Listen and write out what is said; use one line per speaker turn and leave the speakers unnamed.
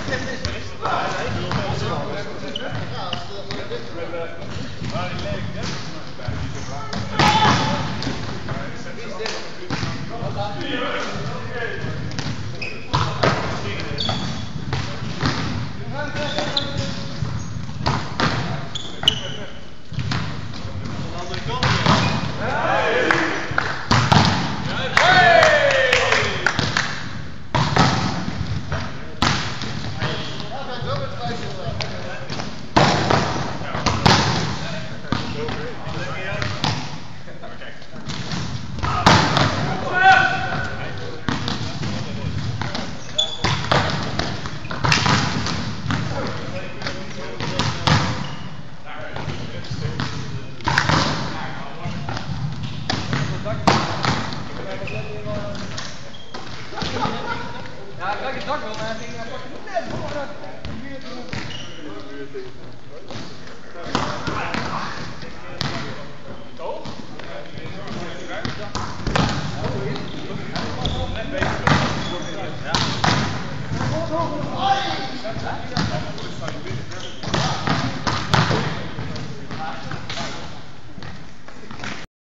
Ja, ik kijk het dak wel, maar hij pakt het net voor de buurt.
Ja.